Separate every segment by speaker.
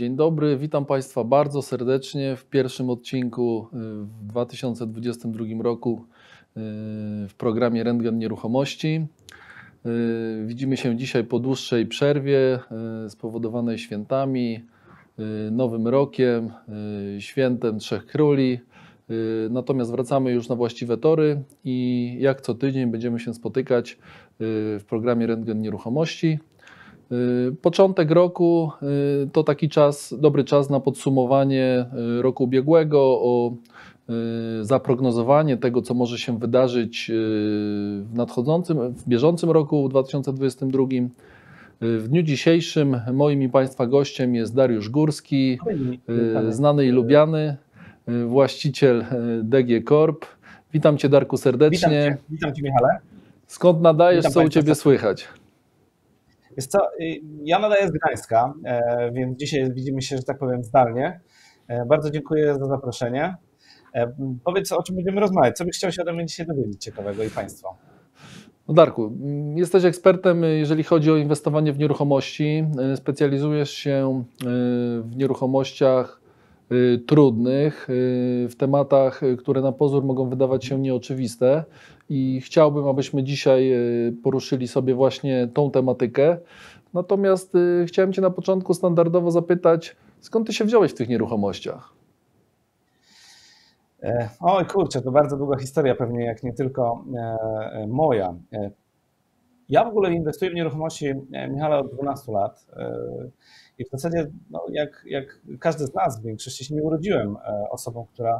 Speaker 1: Dzień dobry, witam Państwa bardzo serdecznie w pierwszym odcinku w 2022 roku w programie Rentgen Nieruchomości. Widzimy się dzisiaj po dłuższej przerwie spowodowanej świętami, Nowym Rokiem, Świętem Trzech Króli. Natomiast wracamy już na właściwe tory i jak co tydzień będziemy się spotykać w programie Rentgen Nieruchomości. Początek roku to taki dobry czas na podsumowanie roku ubiegłego, o zaprognozowanie tego, co może się wydarzyć w bieżącym roku 2022. W dniu dzisiejszym moim i Państwa gościem jest Dariusz Górski, znany i lubiany, właściciel DG Corp. Witam Cię, Darku, serdecznie.
Speaker 2: Witam Cię, Michale.
Speaker 1: Skąd nadajesz, co u Ciebie słychać?
Speaker 2: Wiesz co, ja nadaję z Gdańska, więc dzisiaj widzimy się, że tak powiem, zdalnie. Bardzo dziękuję za zaproszenie. Powiedz, o czym będziemy rozmawiać. Co byś chciał się ode mnie dzisiaj dowiedzieć ciekawego i Państwa?
Speaker 1: No Darku, jesteś ekspertem, jeżeli chodzi o inwestowanie w nieruchomości. Specjalizujesz się w nieruchomościach trudnych, w tematach, które na pozór mogą wydawać się nieoczywiste i chciałbym, abyśmy dzisiaj poruszyli sobie właśnie tą tematykę. Natomiast chciałem Cię na początku standardowo zapytać, skąd Ty się wziąłeś w tych nieruchomościach?
Speaker 2: Oj kurczę, to bardzo długa historia pewnie, jak nie tylko moja. Ja w ogóle inwestuję w nieruchomości, Michale, od 12 lat i w zasadzie jak każdy z nas w większości się nie urodziłem osobą, która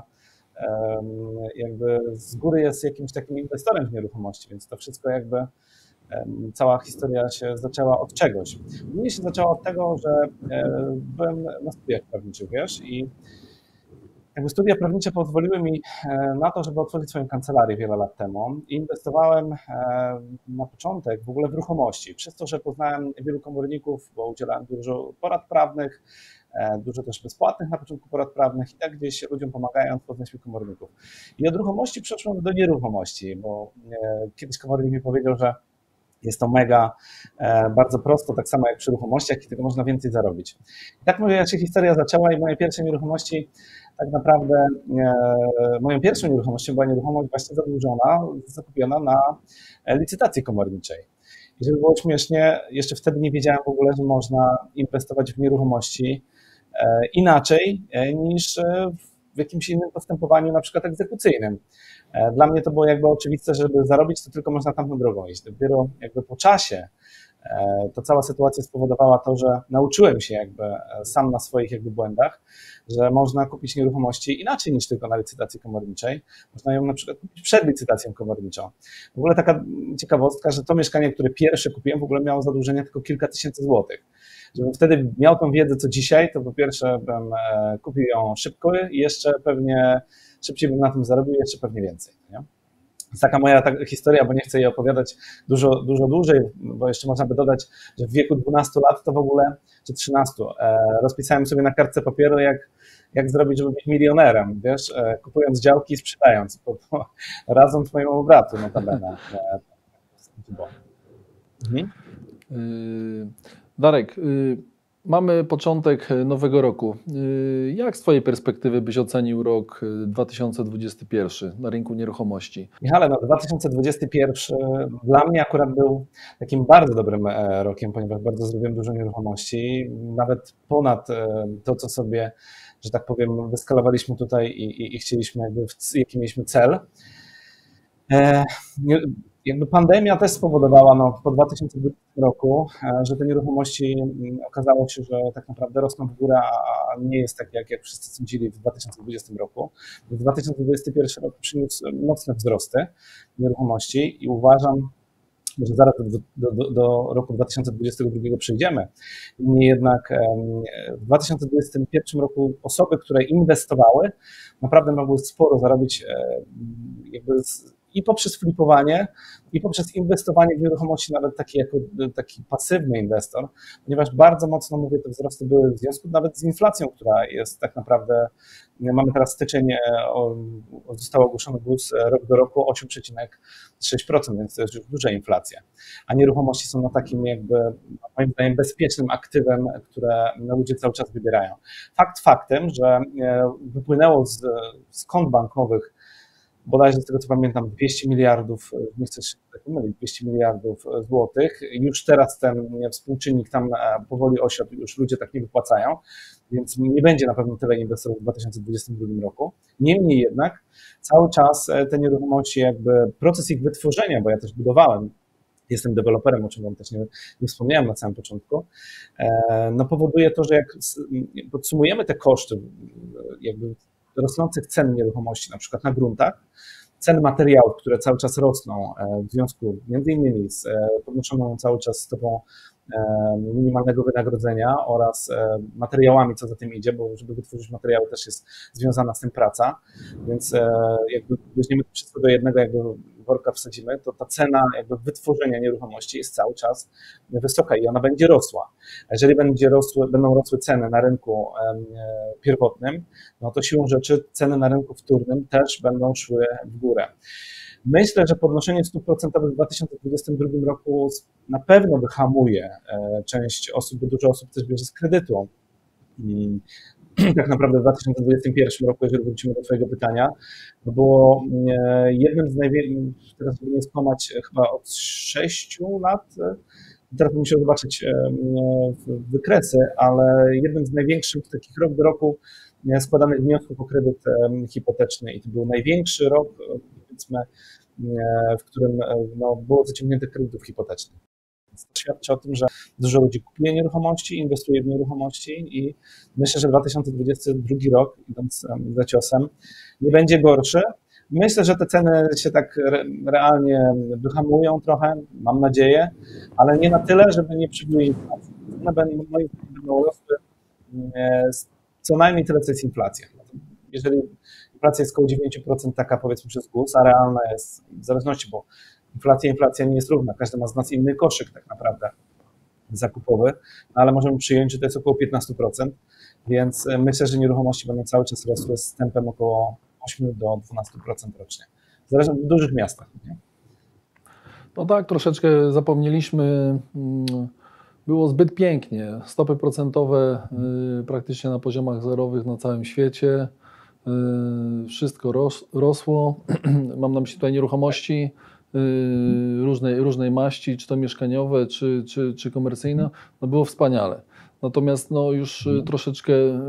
Speaker 2: jakby z góry jest jakimś takim inwestorem w nieruchomości, więc to wszystko jakby cała historia się zaczęła od czegoś. U mnie się zaczęła od tego, że byłem na studiach prawniczych, wiesz, i jakby studia prawnicze pozwoliły mi na to, żeby otworzyć swoją kancelarię wiele lat temu i inwestowałem na początek w ogóle w ruchomości. Przez to, że poznałem wielu komorników, bo udzielałem dużo porad prawnych, dużo też bezpłatnych na początku porad prawnych i tak gdzieś ludziom pomagając poznać mi komorników. I od ruchomości przeszłem do nieruchomości, bo kiedyś komornik mi powiedział, że jest to mega, bardzo prosto, tak samo jak przy ruchomościach i tego można więcej zarobić. I tak moja się historia zaczęła i moje pierwsze nieruchomości, tak naprawdę moją pierwszą nieruchomością była nieruchomość właśnie zadłużona, zakupiona na licytacji komorniczej. I żeby było śmiesznie, jeszcze wtedy nie wiedziałem w ogóle, że można inwestować w nieruchomości inaczej niż w jakimś innym postępowaniu, na przykład egzekucyjnym. Dla mnie to było jakby oczywiste, żeby zarobić, to tylko można tamtą drogą iść. Dopiero jakby po czasie to cała sytuacja spowodowała to, że nauczyłem się jakby sam na swoich jakby błędach, że można kupić nieruchomości inaczej niż tylko na licytacji komorniczej. Można ją na przykład kupić przed licytacją komorniczą. W ogóle taka ciekawostka, że to mieszkanie, które pierwsze kupiłem, w ogóle miało zadłużenie tylko kilka tysięcy złotych. Żebym wtedy miał tą wiedzę co dzisiaj, to po pierwsze bym kupił ją szybko i jeszcze pewnie szybciej bym na tym zarobił, jeszcze pewnie więcej. Nie? Jest taka moja historia, bo nie chcę jej opowiadać dużo dłużej, bo jeszcze można by dodać, że w wieku 12 lat to w ogóle, czy 13, rozpisałem sobie na kartce papieru, jak zrobić, żeby być milionerem, wiesz, kupując działki i sprzedając, razem z mojemu bratu notabene.
Speaker 1: Darek, mamy początek nowego roku. Jak z Twojej perspektywy byś ocenił rok 2021 na rynku nieruchomości?
Speaker 2: Michale, no 2021 dla mnie akurat był takim bardzo dobrym rokiem, ponieważ bardzo zrobiłem dużo nieruchomości, nawet ponad to, co sobie, że tak powiem, wyskalowaliśmy tutaj i chcieliśmy, jaki mieliśmy cel. Jakby pandemia też spowodowała po 2020 roku, że te nieruchomości okazało się, że tak naprawdę rosną w górę, a nie jest tak, jak wszyscy sądzili w 2020 roku. 2021 rok przyniósł mocne wzrosty nieruchomości i uważam, że zaraz do roku 2022 przejdziemy. Niemniej jednak w 2021 roku osoby, które inwestowały, naprawdę mogły sporo zarobić jakby i poprzez flipowanie, i poprzez inwestowanie w nieruchomości, nawet jako taki pasywny inwestor, ponieważ bardzo mocno, mówię, te wzrosty były w związku nawet z inflacją, która jest tak naprawdę, mamy teraz styczeń, został ogłoszony GUS rok do roku 8,6%, więc to jest już duża inflacja. A nieruchomości są takim jakby, moim zdaniem, bezpiecznym aktywem, które ludzie cały czas wybierają. Fakt faktem, że wypłynęło z kont bankowych bodajże, z tego co pamiętam, 200 miliardów, nie chcę się pomylić, 200 miliardów złotych. Już teraz ten współczynnik tam powoli osiadł, już ludzie tak nie wypłacają, więc nie będzie na pewno tyle inwestorów w 2022 roku. Niemniej jednak cały czas te nieruchomości, jakby proces ich wytworzenia, bo ja też budowałem, jestem deweloperem, o czym wam też nie wspomniałem na samym początku, no powoduje to, że jak podsumujemy te koszty jakby rosnących cen nieruchomości, na przykład na gruntach, ceny materiałów, które cały czas rosną w związku między innymi z podnoszoną cały czas stopą minimalnego wynagrodzenia oraz materiałami, co za tym idzie, bo żeby wytworzyć materiały też jest związana z tym praca, więc jakby weźmiemy to wszystko do jednego jakby worka wsadzimy, to ta cena jakby wytworzenia nieruchomości jest cały czas wysoka i ona będzie rosła. A jeżeli będą rosły ceny na rynku pierwotnym, no to siłą rzeczy ceny na rynku wtórnym też będą szły w górę. Myślę, że podnoszenie stóp procentowych w 2022 roku na pewno wyhamuje część osób, bo dużo osób też bierze z kredytu. I tak naprawdę w 2021 roku, jeżeli wrócimy do twojego pytania, było jednym z największych, teraz żeby nie skłamać, chyba od 6 lat, teraz bym musiał zobaczyć wykresy, ale jednym z największych takich rok do roku składanych wniosków o kredyt hipoteczny i to był największy rok, powiedzmy, w którym no, było zaciągniętych kredytów hipotecznych. To świadczy o tym, że dużo ludzi kupuje nieruchomości, inwestuje w nieruchomości i myślę, że 2022 rok, idąc za ciosem, nie będzie gorszy. Myślę, że te ceny się tak realnie wyhamują trochę, mam nadzieję, ale nie na tyle, żeby nie przybyły inflacji. One będą rosły co najmniej tyle, co jest inflacja. Jeżeli inflacja jest około 9%, taka powiedzmy przez GUS, a realna jest w zależności, bo inflacja nie jest równa, każdy ma z nas inny koszyk tak naprawdę zakupowy, ale możemy przyjąć, że to jest około 15%, więc myślę, że nieruchomości będą cały czas rosły z tempem około 8 do 12% rocznie. Zależy w dużych miastach. Nie?
Speaker 1: No tak, troszeczkę zapomnieliśmy, było zbyt pięknie. Stopy procentowe praktycznie na poziomach zerowych na całym świecie. Wszystko rosło. Mam na myśli tutaj nieruchomości różnej maści, czy to mieszkaniowe, czy komercyjne. No było wspaniale. Natomiast no już troszeczkę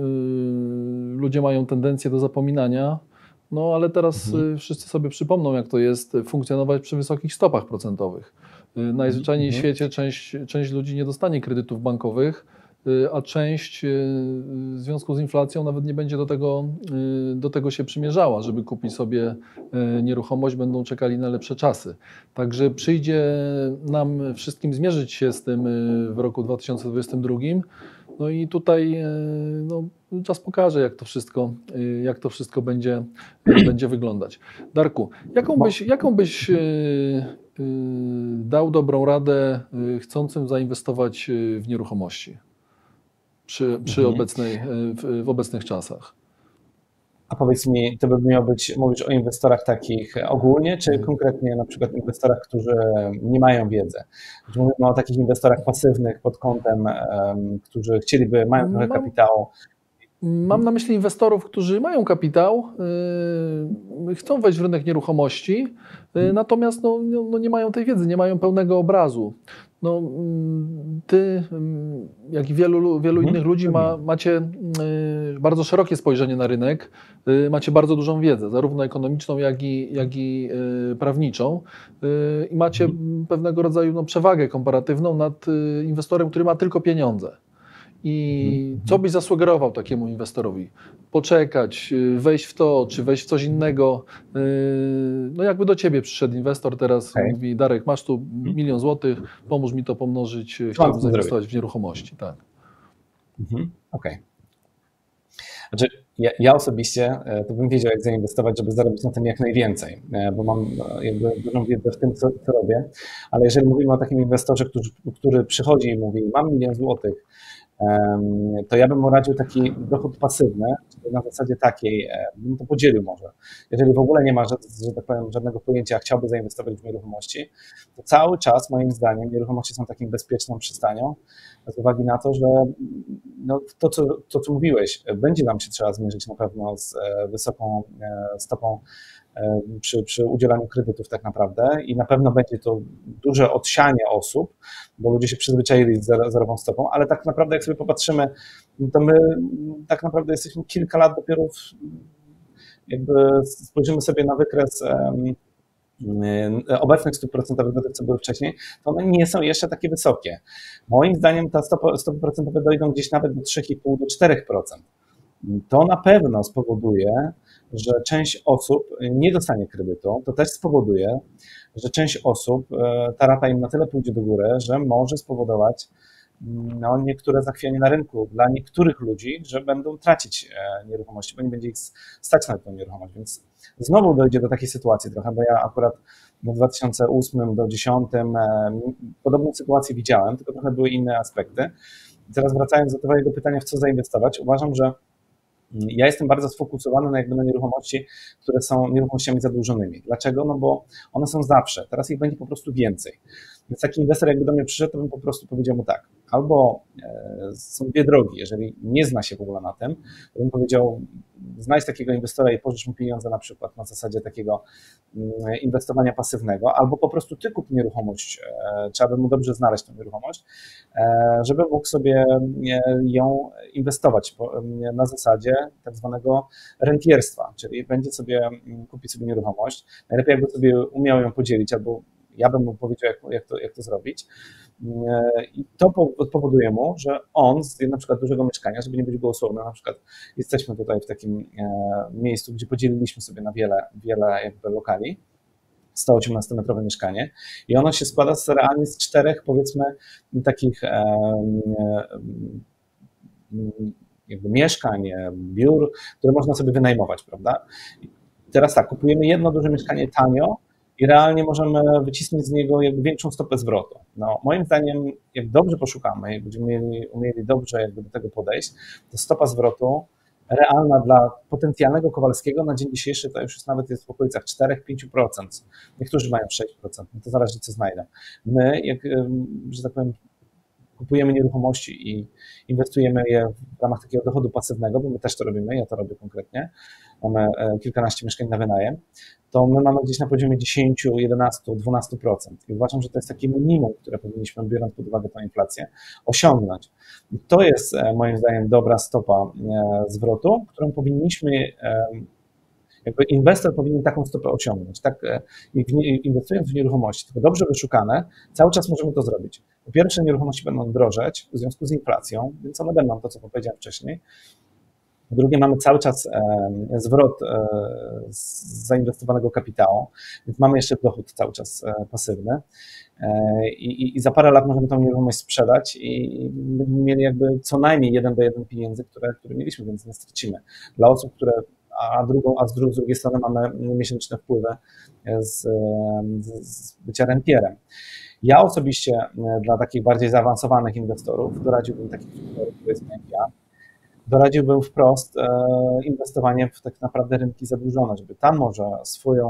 Speaker 1: ludzie mają tendencję do zapominania. No ale teraz wszyscy sobie przypomną, jak to jest funkcjonować przy wysokich stopach procentowych. Najzwyczajniej w świecie część ludzi nie dostanie kredytów bankowych, a część w związku z inflacją nawet nie będzie do tego się przymierzała, żeby kupić sobie nieruchomość, będą czekali na lepsze czasy. Także przyjdzie nam wszystkim zmierzyć się z tym w roku 2022. No i tutaj no, czas pokaże, jak to wszystko będzie wyglądać. Darku, jaką byś dał dobrą radę chcącym zainwestować w nieruchomości w obecnych czasach?
Speaker 2: A powiedz mi, to by miał być, mówisz o inwestorach takich ogólnie, czy konkretnie na przykład inwestorach, którzy nie mają wiedzy? Czy mówimy o takich inwestorach pasywnych pod kątem, którzy mają trochę kapitału?
Speaker 1: Mam na myśli inwestorów, którzy mają kapitał, chcą wejść w rynek nieruchomości, natomiast no nie mają tej wiedzy, nie mają pełnego obrazu. No, ty, jak i wielu innych ludzi macie bardzo szerokie spojrzenie na rynek, macie bardzo dużą wiedzę, zarówno ekonomiczną, jak i prawniczą i macie pewnego rodzaju przewagę komparatywną nad inwestorem, który ma tylko pieniądze. I co byś zasugerował takiemu inwestorowi? Poczekać, wejść w to, czy wejść w coś innego? No jakby do ciebie przyszedł inwestor teraz, mówi: Darek, masz tu 1 000 000 złotych, pomóż mi to pomnożyć, chciałbym zainwestować w nieruchomości. Tak.
Speaker 2: Okej. Znaczy, Ja osobiście to bym wiedział, jak zainwestować, żeby zarobić na tym jak najwięcej, bo mam jakby dużą wiedzę w tym, co robię, ale jeżeli mówimy o takim inwestorze, który przychodzi i mówi, mam 1 000 000 złotych, to ja bym mu radził taki dochód pasywny, czyli na zasadzie takiej, bym to podzielił może. Jeżeli w ogóle nie ma, że tak powiem, żadnego pojęcia, chciałby zainwestować w nieruchomości, to cały czas moim zdaniem nieruchomości są takim bezpieczną przystanią, z uwagi na to, że no, to, co mówiłeś, będzie nam się trzeba zmierzyć na pewno z wysoką stopą przy udzielaniu kredytów tak naprawdę i na pewno będzie to duże odsianie osób, bo ludzie się przyzwyczaili z zerową stopą, ale tak naprawdę jak sobie popatrzymy, to my tak naprawdę jesteśmy kilka lat dopiero jakby spojrzymy sobie na wykres obecnych stóp procentowych do tych, co były wcześniej, to one nie są jeszcze takie wysokie. Moim zdaniem te stopy procentowe dojdą gdzieś nawet do 3,5 do 4%. To na pewno spowoduje, że część osób nie dostanie kredytu. To też spowoduje, że część osób, ta rata im na tyle pójdzie do góry, że może spowodować niektóre zachwianie na rynku dla niektórych ludzi, że będą tracić nieruchomości, bo nie będzie ich stać na tę nieruchomość. Więc znowu dojdzie do takiej sytuacji trochę, bo ja akurat w 2008 do 2010 podobną sytuację widziałem, tylko trochę były inne aspekty. I teraz wracając do Twojego pytania, w co zainwestować, uważam, że ja jestem bardzo sfokusowany na nieruchomości, które są nieruchomościami zadłużonymi. Dlaczego? No bo one są zawsze, teraz ich będzie po prostu więcej. Więc taki inwestor jakby do mnie przyszedł, to bym po prostu powiedział mu tak, albo są dwie drogi, jeżeli nie zna się w ogóle na tym, to bym powiedział, znajdź takiego inwestora i pożycz mu pieniądze na przykład na zasadzie takiego inwestowania pasywnego, albo po prostu ty kup nieruchomość, trzeba by mu dobrze znaleźć tę nieruchomość, żeby mógł sobie ją inwestować na zasadzie tak zwanego rentierstwa, czyli będzie sobie, kupi sobie nieruchomość, najlepiej jakby sobie umiał ją podzielić, albo ja bym mu powiedział, jak to zrobić. I to powoduje mu, że on z na przykład dużego mieszkania, żeby nie być gołosłowny, na przykład jesteśmy tutaj w takim miejscu, gdzie podzieliliśmy sobie na wiele jakby lokali, 118-metrowe mieszkanie i ono się składa realnie z 4 powiedzmy takich jakby mieszkań, biur, które można sobie wynajmować, prawda? I teraz tak, kupujemy jedno duże mieszkanie tanio, i realnie możemy wycisnąć z niego jakby większą stopę zwrotu. No, moim zdaniem, jak dobrze poszukamy, jak będziemy umieli dobrze jakby do tego podejść, to stopa zwrotu realna dla potencjalnego Kowalskiego na dzień dzisiejszy to już jest w okolicach 4-5%. Niektórzy mają 6%, no to zależy co znajdą. My, że tak powiem, kupujemy nieruchomości i inwestujemy je w ramach takiego dochodu pasywnego, bo my też to robimy, ja to robię konkretnie, mamy kilkanaście mieszkań na wynajem, to my mamy gdzieś na poziomie 10, 11, 12%. I uważam, że to jest takie minimum, które powinniśmy, biorąc pod uwagę tę inflację, osiągnąć. I to jest moim zdaniem dobra stopa zwrotu, którą powinniśmy, jakby inwestor powinien taką stopę osiągnąć. Tak, inwestując w nieruchomości, tylko dobrze wyszukane, cały czas możemy to zrobić. Po pierwsze, nieruchomości będą drożeć w związku z inflacją, więc one będą to, co powiedziałem wcześniej. Po drugie, mamy cały czas zwrot z zainwestowanego kapitału, więc mamy jeszcze dochód cały czas pasywny i za parę lat możemy tą nieruchomość sprzedać i będziemy mieli jakby co najmniej 1 do 1 pieniędzy, które mieliśmy, więc nie stracimy. Dla osób, które z drugiej strony mamy miesięczne wpływy z bycia rentierem. Ja osobiście dla takich bardziej zaawansowanych inwestorów doradziłbym takich inwestorów, które jest jak ja, doradziłbym wprost inwestowanie w tak naprawdę rynki zadłużone, żeby tam może swoje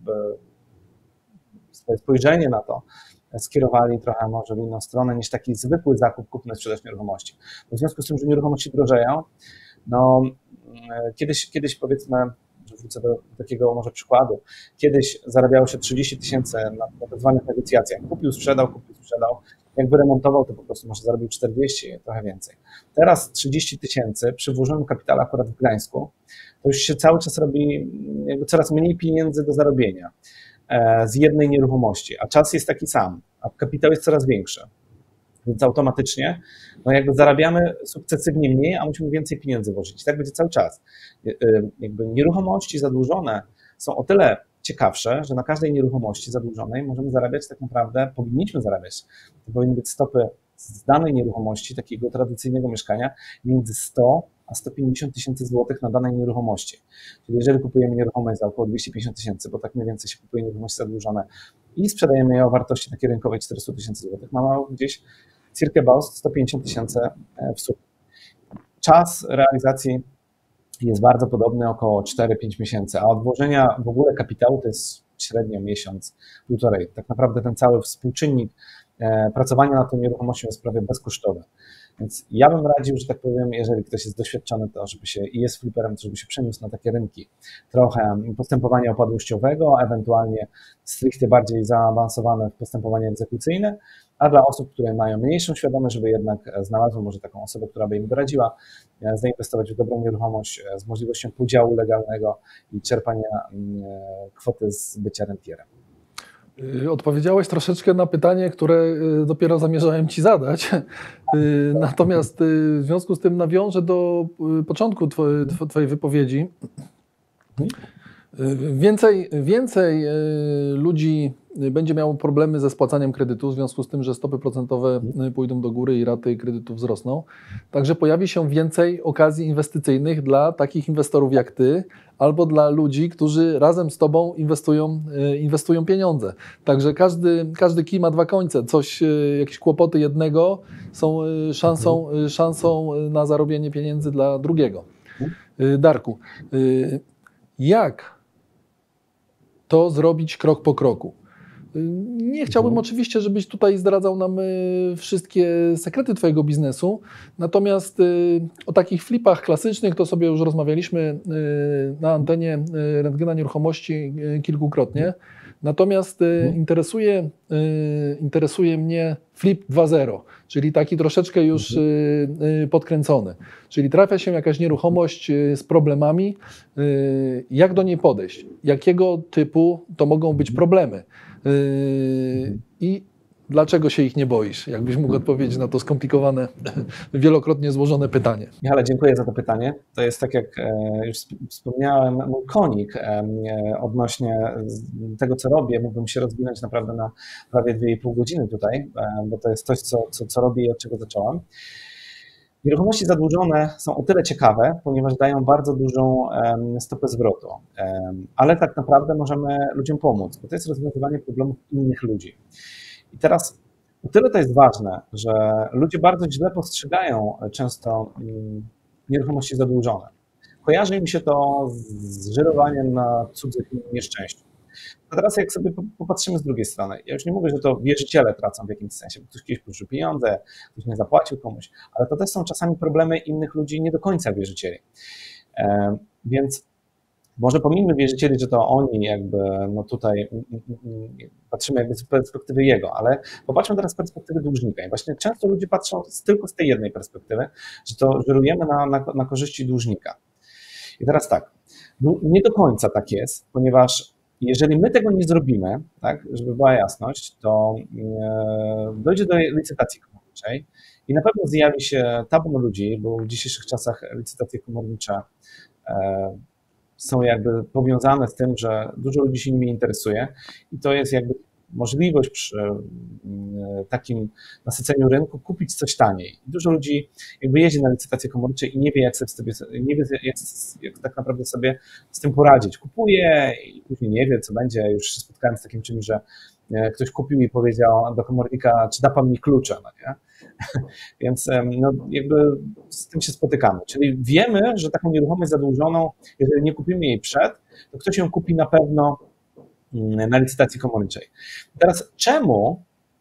Speaker 2: spojrzenie na to skierowali trochę może w inną stronę niż taki zwykły zakup, kupno sprzedaż nieruchomości. W związku z tym, że nieruchomości drożeją, no kiedyś powiedzmy, że wrócę do takiego może przykładu, kiedyś zarabiało się 30 000 na tak zwanych negocjacjach. Kupił, sprzedał, jak wyremontował, to po prostu może zarobił 40, trochę więcej. Teraz 30 000 przy włożonym kapitale akurat w Gdańsku, to już się cały czas robi jakby coraz mniej pieniędzy do zarobienia z jednej nieruchomości, a czas jest taki sam, a kapitał jest coraz większy. Więc automatycznie jakby zarabiamy sukcesywnie mniej, a musimy więcej pieniędzy włożyć. I tak będzie cały czas. Jakby nieruchomości zadłużone są o tyle ciekawsze, że na każdej nieruchomości zadłużonej możemy zarabiać tak naprawdę, powinniśmy zarabiać, to powinny być stopy z danej nieruchomości, takiego tradycyjnego mieszkania, między 100 a 150 tysięcy złotych na danej nieruchomości. Czyli jeżeli kupujemy nieruchomość za około 250 tysięcy, bo tak mniej więcej się kupuje nieruchomości zadłużone i sprzedajemy je o wartości takiej rynkowej 400 tysięcy złotych, mamy gdzieś circa 150 tysięcy w sumie. Czas realizacji jest bardzo podobny, około 4-5 miesięcy, a od włożenia w ogóle kapitału to jest średnio miesiąc, półtorej. Tak naprawdę ten cały współczynnik pracowania nad tą nieruchomością jest prawie bezkosztowe. Więc ja bym radził, że tak powiem, jeżeli ktoś jest doświadczony, to żeby się i jest fliperem, to żeby się przeniósł na takie rynki trochę postępowania upadłościowego, ewentualnie stricte bardziej zaawansowane postępowanie egzekucyjne, a dla osób, które mają mniejszą świadomość, żeby jednak znalazły może taką osobę, która by im doradziła, zainwestować w dobrą nieruchomość z możliwością podziału legalnego i czerpania kwoty z bycia rentierem.
Speaker 1: Odpowiedziałeś troszeczkę na pytanie, które dopiero zamierzałem Ci zadać. Natomiast w związku z tym nawiążę do początku Twojej wypowiedzi. Więcej ludzi będzie miało problemy ze spłacaniem kredytu w związku z tym, że stopy procentowe pójdą do góry i raty kredytów wzrosną. Także pojawi się więcej okazji inwestycyjnych dla takich inwestorów jak Ty albo dla ludzi, którzy razem z Tobą inwestują pieniądze. Także każdy kij ma dwa końce. Jakieś kłopoty jednego są szansą na zarobienie pieniędzy dla drugiego. Darku, jak to zrobić krok po kroku? Nie chciałbym oczywiście, żebyś tutaj zdradzał nam wszystkie sekrety Twojego biznesu, natomiast o takich flipach klasycznych to sobie już rozmawialiśmy na antenie Rentgena Nieruchomości kilkukrotnie. Natomiast interesuje mnie flip 2.0, czyli taki troszeczkę już podkręcony. Czyli trafia się jakaś nieruchomość z problemami, jak do niej podejść? Jakiego typu to mogą być problemy? I dlaczego się ich nie boisz? Jakbyś mógł odpowiedzieć na to skomplikowane, wielokrotnie złożone pytanie.
Speaker 2: Michale, dziękuję za to pytanie. To jest tak, jak już wspomniałem, mój konik odnośnie tego, co robię. Mógłbym się rozwinąć naprawdę na prawie 2,5 godziny tutaj, bo to jest coś, co robię i od czego zacząłem. Nieruchomości zadłużone są o tyle ciekawe, ponieważ dają bardzo dużą stopę zwrotu, ale tak naprawdę możemy ludziom pomóc, bo to jest rozwiązywanie problemów innych ludzi. I teraz o tyle to jest ważne, że ludzie bardzo źle postrzegają często nieruchomości zadłużone. Kojarzy im się to z żyrowaniem na cudzych nieszczęściu. A teraz jak sobie popatrzymy z drugiej strony, ja już nie mówię, że to wierzyciele tracą w jakimś sensie, bo ktoś kiedyś pożyczył pieniądze, ktoś nie zapłacił komuś, ale to też są czasami problemy innych ludzi, nie do końca wierzycieli. Więc może pomijmy wierzycieli, że to oni jakby, no tutaj patrzymy jakby z perspektywy jego, ale popatrzmy teraz z perspektywy dłużnika. I właśnie często ludzie patrzą tylko z tej jednej perspektywy, że to żerujemy na korzyści dłużnika. I teraz tak, nie do końca tak jest, ponieważ jeżeli my tego nie zrobimy, tak, żeby była jasność, to dojdzie do licytacji komorniczej i na pewno zjawi się tabun ludzi, bo w dzisiejszych czasach licytacje komornicze są jakby powiązane z tym, że dużo ludzi się nimi interesuje i to jest jakby możliwość przy takim nasyceniu rynku kupić coś taniej. Dużo ludzi jakby jeździ na licytacje komornicze i nie wie, jak tak naprawdę sobie z tym poradzić. Kupuje i później nie wie, co będzie. Już się spotkałem z takim czymś, że ktoś kupił i powiedział do komornika, czy da pan mi klucze, no nie? Więc no, jakby z tym się spotykamy. Czyli wiemy, że taką nieruchomość zadłużoną, jeżeli nie kupimy jej przed, to ktoś ją kupi na pewno na licytacji komorniczej. Teraz czemu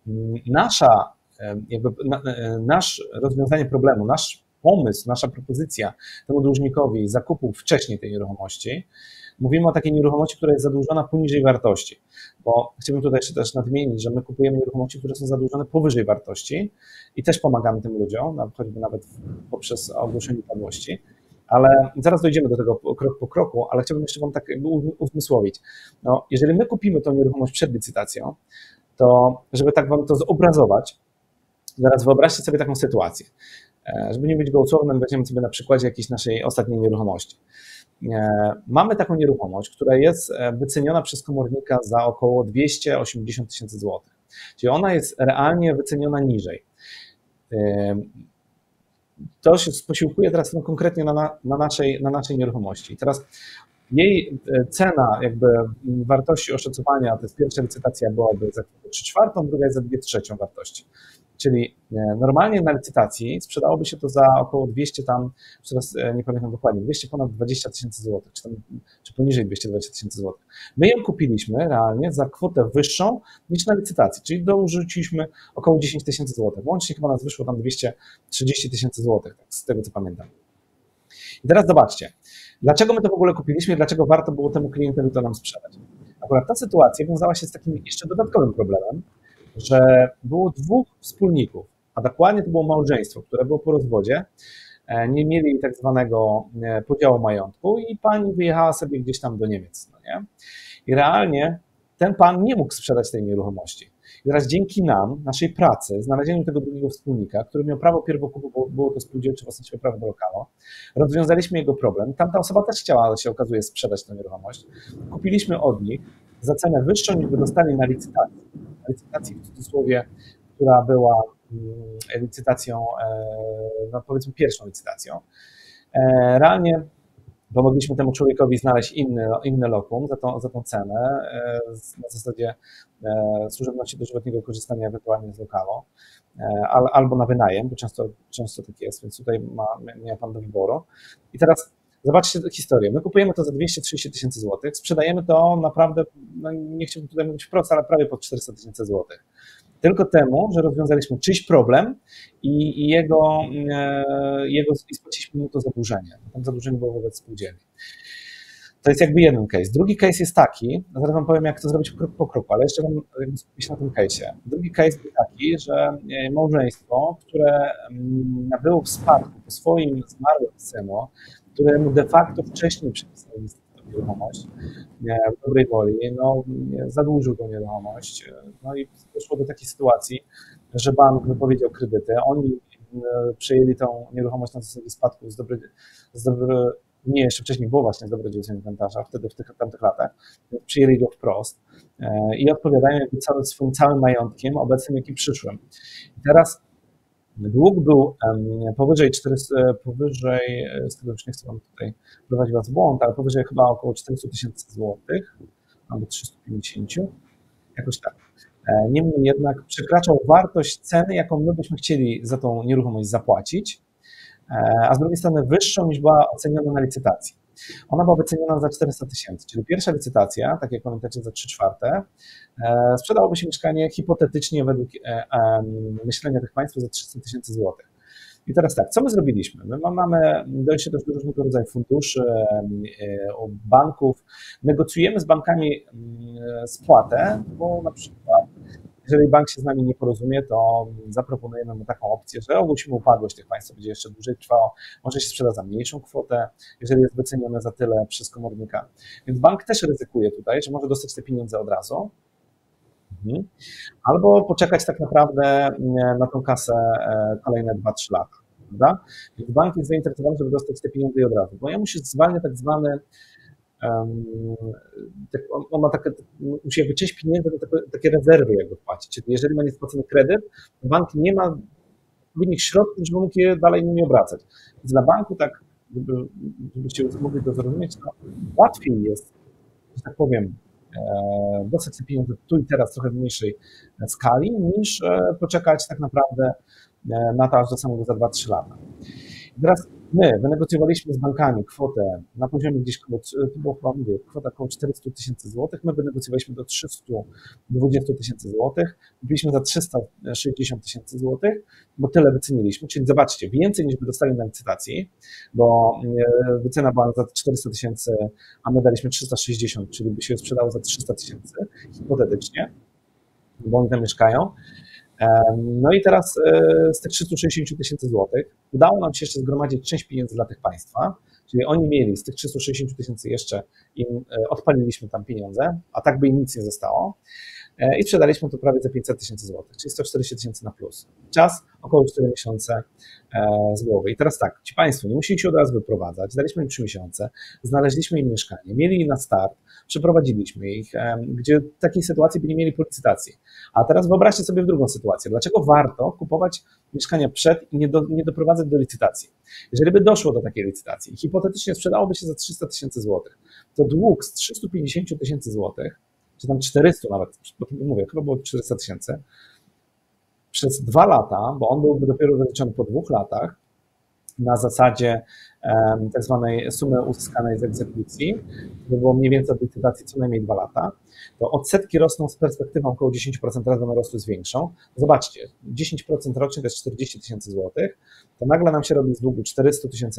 Speaker 2: nasz rozwiązanie problemu, nasz pomysł, nasza propozycja temu dłużnikowi zakupu wcześniej tej nieruchomości, mówimy o takiej nieruchomości, która jest zadłużona poniżej wartości, bo chciałbym tutaj jeszcze też nadmienić, że my kupujemy nieruchomości, które są zadłużone powyżej wartości i też pomagamy tym ludziom, choćby nawet poprzez ogłoszenie upadłości. Ale zaraz dojdziemy do tego krok po kroku, ale chciałbym jeszcze Wam tak jakby uzmysłowić. No, jeżeli my kupimy tą nieruchomość przed licytacją, to żeby tak Wam to zobrazować, zaraz wyobraźcie sobie taką sytuację. Żeby nie być gołosłownym, weźmiemy sobie na przykładzie jakiejś naszej ostatniej nieruchomości. Mamy taką nieruchomość, która jest wyceniona przez komornika za około 280 tysięcy złotych. Czyli ona jest realnie wyceniona niżej. to się posiłkuje teraz konkretnie na naszej nieruchomości. I teraz jej cena jakby wartości oszacowania, to jest pierwsza licytacja byłaby za 3/4, druga jest za 2/3 wartości. Czyli normalnie na licytacji sprzedałoby się to za około 200 tam, teraz nie pamiętam dokładnie, 200 ponad 20 tysięcy złotych, czy poniżej 220 tysięcy złotych. My ją kupiliśmy realnie za kwotę wyższą niż na licytacji, czyli dorzuciliśmy około 10 tysięcy złotych. Łącznie chyba nas wyszło tam 230 tysięcy złotych, tak, z tego co pamiętam. I teraz zobaczcie, dlaczego my to w ogóle kupiliśmy i dlaczego warto było temu klientowi to nam sprzedać. Akurat ta sytuacja wiązała się z takim jeszcze dodatkowym problemem, że było dwóch wspólników, a dokładnie to było małżeństwo, które było po rozwodzie, nie mieli tak zwanego podziału majątku i pani wyjechała sobie gdzieś tam do Niemiec. No nie? I realnie ten pan nie mógł sprzedać tej nieruchomości. I teraz dzięki nam, naszej pracy, znalezieniu tego drugiego wspólnika, który miał prawo pierwokupu, bo było to spółdzielcze własnościowe prawo do lokalu, rozwiązaliśmy jego problem. Tamta osoba też chciała, ale się okazuje, sprzedać tę nieruchomość. Kupiliśmy od nich za cenę wyższą, niż by dostali na licytacji. Na licytacji w cudzysłowie, która była licytacją, no powiedzmy pierwszą licytacją. Realnie pomogliśmy temu człowiekowi znaleźć inne lokum za tą cenę, na zasadzie służebności dożywotniego korzystania ewentualnie z lokalu, albo na wynajem, bo często tak jest, więc tutaj miał pan do wyboru. I teraz zobaczcie historię. My kupujemy to za 230 tysięcy złotych, sprzedajemy to naprawdę, no nie chciałbym tutaj mówić wprost, ale prawie po 400 tysięcy złotych. Tylko temu, że rozwiązaliśmy czyjś problem i spłaciliśmy mu to zadłużenie. Tam zadłużenie było wobec spółdzielni. To jest jakby jeden case. Drugi case jest taki, zaraz wam powiem, jak to zrobić krok po kroku, ale jeszcze wam skupię się na tym case'ie. Drugi case był taki, że małżeństwo, które nabyło w spadku po swoim zmarłym synu, któremu de facto wcześniej przypisali nieruchomość w dobrej woli, no, zadłużył tą nieruchomość, no i doszło do takiej sytuacji, że bank wypowiedział kredyty, oni przejęli tą nieruchomość na zasadzie spadku nie, jeszcze wcześniej było właśnie z dobrodziejstwem inwentarza, wtedy w tamtych latach, przyjęli go wprost i odpowiadają jakby swoim całym majątkiem obecnym, jak i przyszłym. I teraz dług był powyżej, z tego już nie chcę wam tutaj prowadzić was w błąd, ale powyżej chyba około 400 tysięcy złotych, albo 350, jakoś tak. Niemniej jednak przekraczał wartość ceny, jaką my byśmy chcieli za tą nieruchomość zapłacić, a z drugiej strony wyższą niż była oceniona na licytacji. Ona była wyceniona za 400 tysięcy, czyli pierwsza licytacja, tak jak pamiętacie, za 3/4, sprzedałoby się mieszkanie hipotetycznie według myślenia tych państw za 300 tysięcy złotych. I teraz tak, co my zrobiliśmy? My mamy dojście też do różnego rodzaju funduszy, banków, negocjujemy z bankami spłatę, bo na przykład jeżeli bank się z nami nie porozumie, to zaproponujemy mu taką opcję, że ogłosimy upadłość tych państw, będzie jeszcze dłużej trwało, może się sprzeda za mniejszą kwotę, jeżeli jest wycenione za tyle przez komornika. Więc bank też ryzykuje tutaj, że może dostać te pieniądze od razu, albo poczekać tak naprawdę na tą kasę kolejne 2-3 lata. Prawda? Więc bank jest zainteresowany, żeby dostać te pieniądze od razu, bo ja muszę zwalniać tak zwany on ma musi jakby część pieniędzy do takie rezerwy jakby wpłacić. Czyli jeżeli ma niespłacony kredyt, to bank nie ma odpowiednich środków, żeby mógł je dalej nimi obracać. Więc dla banku tak, żebyście mogli to zrozumieć, to łatwiej jest, że tak powiem, dostać te pieniądze tu i teraz trochę w mniejszej skali, niż poczekać tak naprawdę na to aż do samego za 2-3 lata. I teraz my wynegocjowaliśmy z bankami kwotę na poziomie gdzieś kwota około 400 tysięcy złotych, my wynegocjowaliśmy do 320 tysięcy złotych, kupiliśmy za 360 tysięcy złotych, bo tyle wyceniliśmy, czyli zobaczcie, więcej niż by dostali na licytacji, bo wycena była za 400 tysięcy, a my daliśmy 360, czyli by się sprzedało za 300 tysięcy hipotetycznie, bo oni tam mieszkają. No i teraz z tych 360 tysięcy złotych udało nam się jeszcze zgromadzić część pieniędzy dla tych państwa, czyli oni mieli z tych 360 tysięcy jeszcze, im odpaliliśmy tam pieniądze, a tak by im nic nie zostało. i sprzedaliśmy to prawie za 500 tysięcy złotych, czyli 140 tysięcy na plus. Czas około 4 miesiące z głowy. I teraz tak, ci Państwo nie musieli się od razu wyprowadzać, daliśmy im 3 miesiące, znaleźliśmy im mieszkanie, mieli je na start, przeprowadziliśmy ich, gdzie w takiej sytuacji by nie mieli po licytacji. A teraz wyobraźcie sobie w drugą sytuację. Dlaczego warto kupować mieszkania przed i nie doprowadzać do licytacji? Jeżeli by doszło do takiej licytacji i hipotetycznie sprzedałoby się za 300 tysięcy złotych, to dług z 350 tysięcy złotych, czy tam 400 nawet, bo mówię, chyba było 400 tysięcy, przez 2 lata, bo on byłby dopiero wyliczony po 2 latach, na zasadzie tak zwanej sumy uzyskanej z egzekucji, to było mniej więcej od licytacji co najmniej 2 lata, to odsetki rosną z perspektywą około 10%, teraz będą rosły z większą. Zobaczcie, 10% rocznie to jest 40 tysięcy złotych, to nagle nam się robi z długu 400 tysięcy,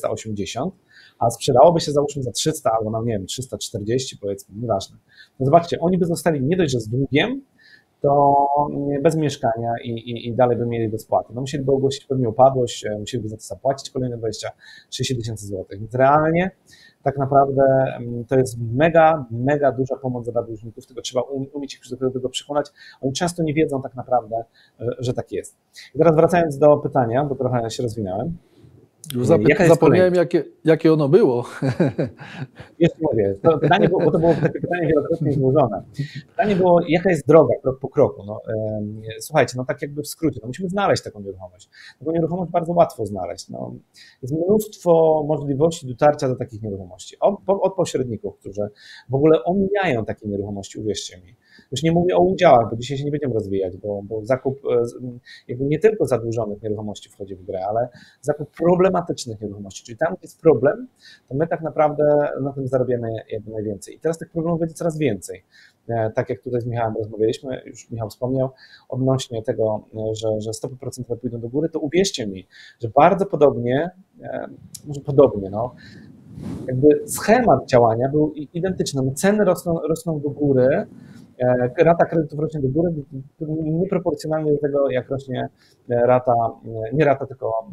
Speaker 2: 480, a sprzedałoby się załóżmy za 300 albo na nie wiem, 340 powiedzmy, nieważne. No zobaczcie, oni by zostali nie dość, że z długiem, to bez mieszkania i dalej by mieli do spłaty. No musieliby ogłosić pewnie upadłość, musieliby za to zapłacić kolejne 20-30 tysięcy złotych. Więc realnie tak naprawdę to jest mega duża pomoc dla dłużników, tylko trzeba umieć ich do tego przekonać. Oni często nie wiedzą tak naprawdę, że tak jest. I teraz wracając do pytania, bo trochę się rozwinąłem.
Speaker 1: Już zapomniałem, jakie ono było.
Speaker 2: Jeszcze mówię, to pytanie było, bo to było takie pytanie wielokrotnie złożone. Pytanie było, jaka jest droga krok po kroku. No, słuchajcie, no tak jakby w skrócie, no musimy znaleźć taką nieruchomość. Taką nieruchomość bardzo łatwo znaleźć. No, jest mnóstwo możliwości dotarcia do takich nieruchomości. Od pośredników, którzy w ogóle omijają takie nieruchomości, uwierzcie mi. Już nie mówię o udziałach, bo dzisiaj się nie będziemy rozwijać, bo zakup jakby nie tylko zadłużonych nieruchomości wchodzi w grę, ale zakup problematycznych nieruchomości, czyli tam, gdzie jest problem, to my tak naprawdę na tym zarabiamy jakby najwięcej. I teraz tych problemów będzie coraz więcej. Tak jak tutaj z Michałem rozmawialiśmy, już Michał wspomniał odnośnie tego, że stopy procentowe pójdą do góry, to uwierzcie mi, że bardzo podobnie, może podobnie, no, jakby schemat działania był identyczny. No, ceny rosną do góry, rata kredytów rośnie do góry nieproporcjonalnie do tego, jak rośnie rata, nie rata, tylko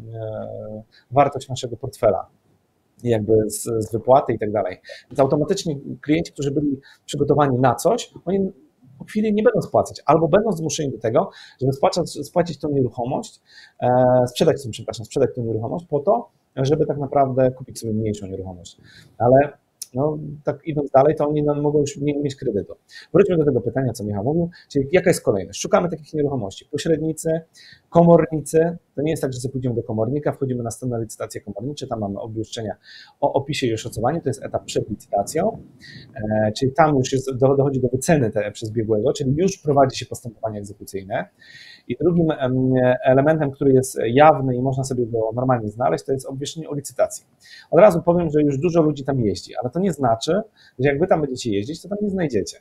Speaker 2: wartość naszego portfela, jakby z wypłaty i tak dalej. Więc automatycznie klienci, którzy byli przygotowani na coś, oni po chwili nie będą spłacać, albo będą zmuszeni do tego, żeby spłacić tą nieruchomość, sprzedać tą nieruchomość po to, żeby tak naprawdę kupić sobie mniejszą nieruchomość. Ale no, tak idąc dalej, to oni mogą już nie mieć kredytu. Wróćmy do tego pytania, co Michał mówił, czyli jaka jest kolejność? Szukamy takich nieruchomości. Pośrednicy, komornicy, to nie jest tak, że sobie pójdziemy do komornika, wchodzimy na stronę licytacje komornicze, tam mamy obwieszczenia o opisie i oszacowaniu, to jest etap przed licytacją, czyli tam już dochodzi do wyceny przez biegłego, czyli już prowadzi się postępowanie egzekucyjne. I drugim elementem, który jest jawny i można sobie go normalnie znaleźć, to jest obwieszczenie o licytacji. Od razu powiem, że już dużo ludzi tam jeździ, ale to nie znaczy, że jak wy tam będziecie jeździć, to tam nie znajdziecie.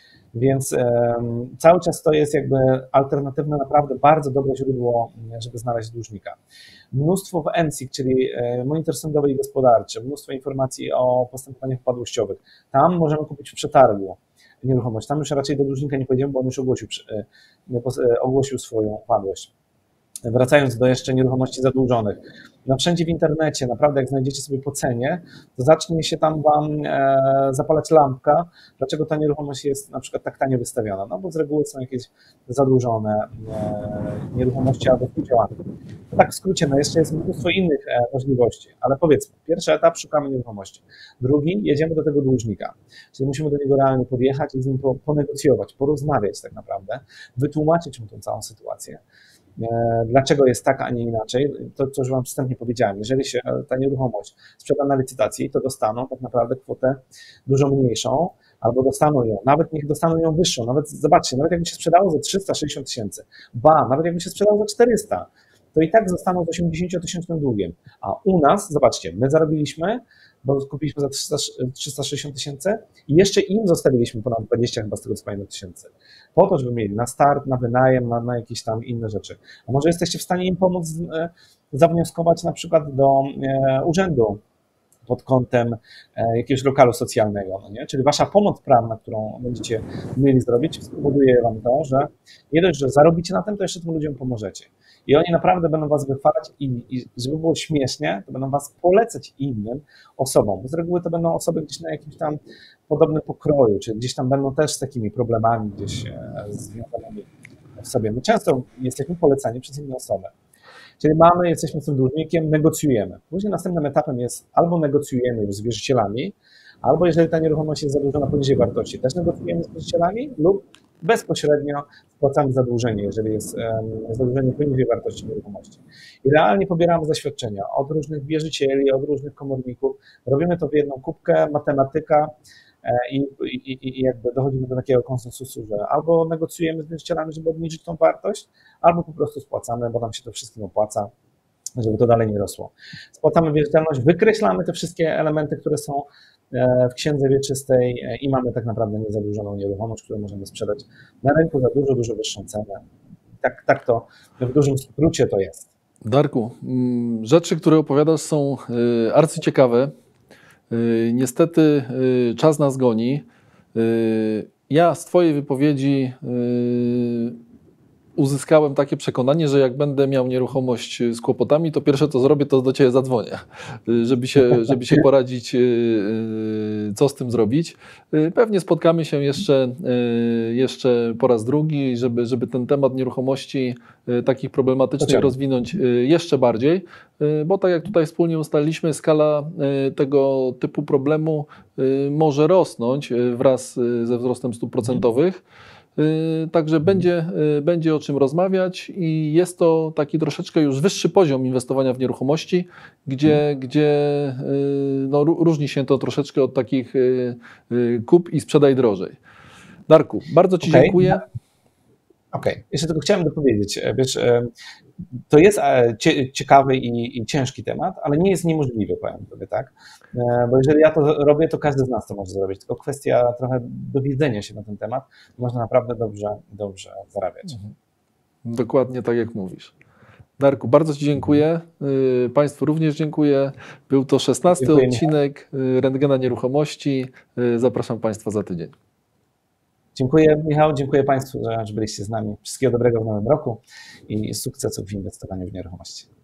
Speaker 2: Więc cały czas to jest jakby alternatywne, naprawdę bardzo dobre źródło, żeby znaleźć dłużnika. Mnóstwo w NSIG, czyli Monitor Sądowy i Gospodarczy, mnóstwo informacji o postępowaniach upadłościowych. Tam możemy kupić w przetargu nieruchomość. Tam już raczej do dłużnika nie pojedziemy, bo on już ogłosił swoją upadłość. Wracając do jeszcze nieruchomości zadłużonych. No wszędzie w internecie, naprawdę jak znajdziecie sobie po cenie, to zacznie się tam wam zapalać lampka, dlaczego ta nieruchomość jest na przykład tak tanio wystawiona. No bo z reguły są jakieś zadłużone nieruchomości albo współdziałane. No tak w skrócie, no jeszcze jest mnóstwo innych możliwości, ale powiedzmy, pierwszy etap szukamy nieruchomości. Drugi, jedziemy do tego dłużnika, czyli musimy do niego realnie podjechać i z nim ponegocjować, porozmawiać tak naprawdę, wytłumaczyć mu tą całą sytuację. Dlaczego jest tak, a nie inaczej, to co już wam wstępnie powiedziałem, jeżeli się ta nieruchomość sprzeda na licytacji, to dostaną tak naprawdę kwotę dużo mniejszą, albo dostaną ją, nawet niech dostaną ją wyższą, nawet zobaczcie, nawet jakby się sprzedało za 360 tysięcy, nawet jakby się sprzedało za 400, to i tak zostaną z 80-tysięcznym długiem, a u nas, zobaczcie, my zarobiliśmy, bo kupiliśmy za 360 tysięcy i jeszcze im zostawiliśmy ponad 20 chyba z tego co pamiętam tysięcy, po to, żeby mieli na start, na wynajem, na jakieś tam inne rzeczy. A może jesteście w stanie im pomóc zawnioskować na przykład do urzędu pod kątem jakiegoś lokalu socjalnego, no nie? Czyli wasza pomoc prawna, którą będziecie mieli zrobić, spowoduje wam to, że nie dość, że zarobicie na tym, to jeszcze tym ludziom pomożecie. I oni naprawdę będą was wychwalać i żeby było śmiesznie, to będą was polecać innym osobom, bo z reguły to będą osoby gdzieś na jakimś tam podobnym pokroju, czyli gdzieś tam będą też z takimi problemami gdzieś związanymi w sobie. My często jesteśmy polecani przez inne osoby. Czyli jesteśmy z tym dłużnikiem, negocjujemy. Później następnym etapem jest albo negocjujemy już z wierzycielami, albo jeżeli ta nieruchomość jest zadłużona poniżej wartości, też negocjujemy z wierzycielami lub bezpośrednio spłacamy zadłużenie, jeżeli jest zadłużenie poniżej wartości nieruchomości. I realnie pobieramy zaświadczenia od różnych wierzycieli, od różnych komorników. Robimy to w jedną kubkę, matematyka i jakby dochodzimy do takiego konsensusu, że albo negocjujemy z wierzycielami, żeby obniżyć tą wartość, albo po prostu spłacamy, bo nam się to wszystkim opłaca, żeby to dalej nie rosło. Spłacamy wierzytelność, wykreślamy te wszystkie elementy, które są w księdze wieczystej i mamy tak naprawdę niezadłużoną nieruchomość, którą możemy sprzedać na rynku za dużo, dużo wyższą cenę. Tak to w dużym skrócie to jest.
Speaker 1: Darku, rzeczy, które opowiadasz, są arcyciekawe. Niestety czas nas goni. Ja z Twojej wypowiedzi uzyskałem takie przekonanie, że jak będę miał nieruchomość z kłopotami, to pierwsze co zrobię, to do Ciebie zadzwonię, żeby się poradzić, co z tym zrobić. Pewnie spotkamy się jeszcze po raz drugi, żeby ten temat nieruchomości takich problematycznych rozwinąć jeszcze bardziej, bo tak jak tutaj wspólnie ustaliliśmy, skala tego typu problemu może rosnąć wraz ze wzrostem stóp procentowych. Także będzie o czym rozmawiać i jest to taki troszeczkę już wyższy poziom inwestowania w nieruchomości, gdzie no, różni się to troszeczkę od takich kup i sprzedaj drożej. Darku, bardzo Ci dziękuję.
Speaker 2: Okej. Jeszcze tylko chciałem dopowiedzieć, wiesz, to jest ciekawy i ciężki temat, ale nie jest niemożliwy, powiem sobie, tak? Bo jeżeli ja to robię, to każdy z nas to może zrobić, tylko kwestia trochę dowiedzenia się na ten temat, można naprawdę dobrze zarabiać.
Speaker 1: Dokładnie tak jak mówisz. Darku, bardzo Ci dziękuję. Państwu również dziękuję. Był to 16. odcinek Rentgena Nieruchomości. Zapraszam Państwa za tydzień.
Speaker 2: Dziękuję, Michał, dziękuję Państwu, że byliście z nami. Wszystkiego dobrego w nowym roku i sukcesów w inwestowaniu w nieruchomości.